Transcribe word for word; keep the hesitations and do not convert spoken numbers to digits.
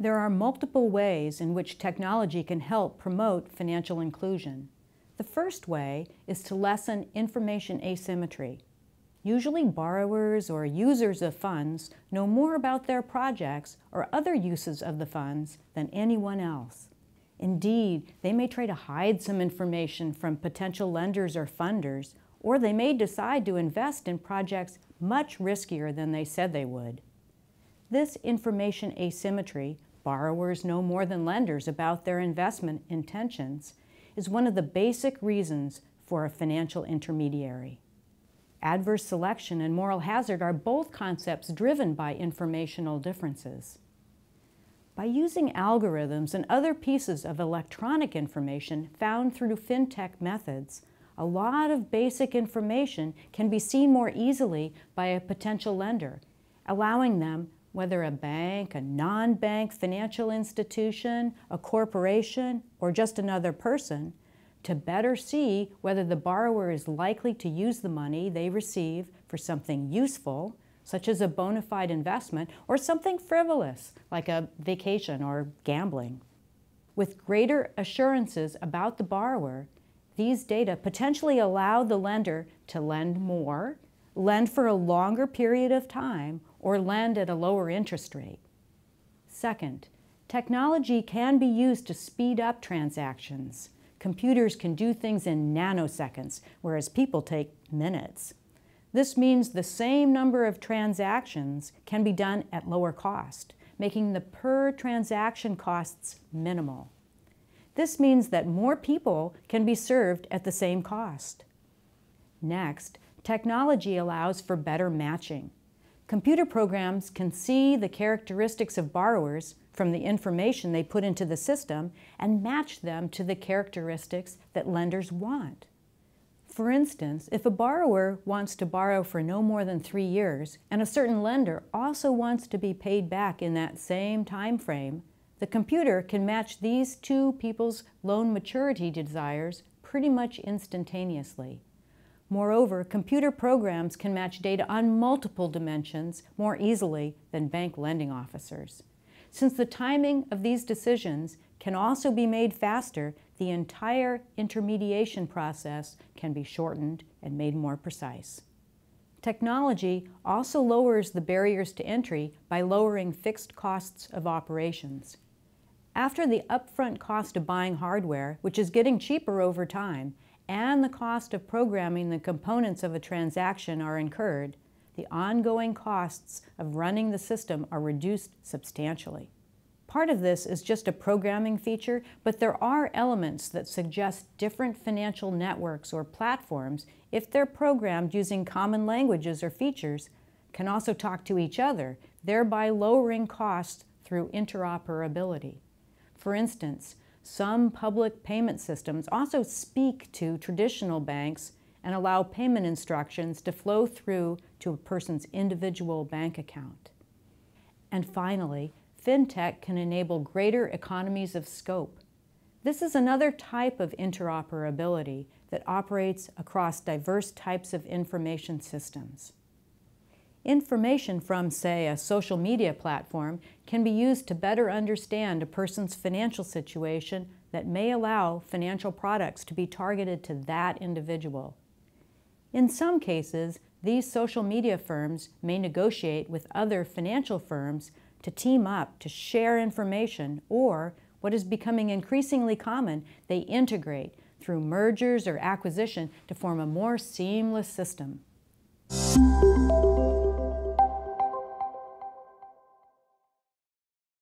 There are multiple ways in which technology can help promote financial inclusion. The first way is to lessen information asymmetry. Usually borrowers or users of funds know more about their projects or other uses of the funds than anyone else. Indeed, they may try to hide some information from potential lenders or funders, or they may decide to invest in projects much riskier than they said they would. This information asymmetry, borrowers know more than lenders about their investment intentions, is one of the basic reasons for a financial intermediary. Adverse selection and moral hazard are both concepts driven by informational differences. By using algorithms and other pieces of electronic information found through fintech methods, a lot of basic information can be seen more easily by a potential lender, allowing them, whether a bank, a non-bank financial institution, a corporation, or just another person, to better see whether the borrower is likely to use the money they receive for something useful, such as a bona fide investment, or something frivolous, like a vacation or gambling. With greater assurances about the borrower, these data potentially allow the lender to lend more, lend for a longer period of time, or lend at a lower interest rate. Second, technology can be used to speed up transactions. Computers can do things in nanoseconds, whereas people take minutes. This means the same number of transactions can be done at lower cost, making the per transaction costs minimal. This means that more people can be served at the same cost. Next, technology allows for better matching. Computer programs can see the characteristics of borrowers from the information they put into the system and match them to the characteristics that lenders want. For instance, if a borrower wants to borrow for no more than three years and a certain lender also wants to be paid back in that same time frame, the computer can match these two people's loan maturity desires pretty much instantaneously. Moreover, computer programs can match data on multiple dimensions more easily than bank lending officers. Since the timing of these decisions can also be made faster, the entire intermediation process can be shortened and made more precise. Technology also lowers the barriers to entry by lowering fixed costs of operations. After the upfront cost of buying hardware, which is getting cheaper over time, and the cost of programming the components of a transaction are incurred, the ongoing costs of running the system are reduced substantially. Part of this is just a programming feature, but there are elements that suggest different financial networks or platforms, if they're programmed using common languages or features, can also talk to each other, thereby lowering costs through interoperability. For instance, some public payment systems also speak to traditional banks and allow payment instructions to flow through to a person's individual bank account. And finally, Fintech can enable greater economies of scope. This is another type of interoperability that operates across diverse types of information systems. Information from, say, a social media platform can be used to better understand a person's financial situation that may allow financial products to be targeted to that individual. In some cases, these social media firms may negotiate with other financial firms to team up to share information, or, what is becoming increasingly common, they integrate through mergers or acquisition to form a more seamless system.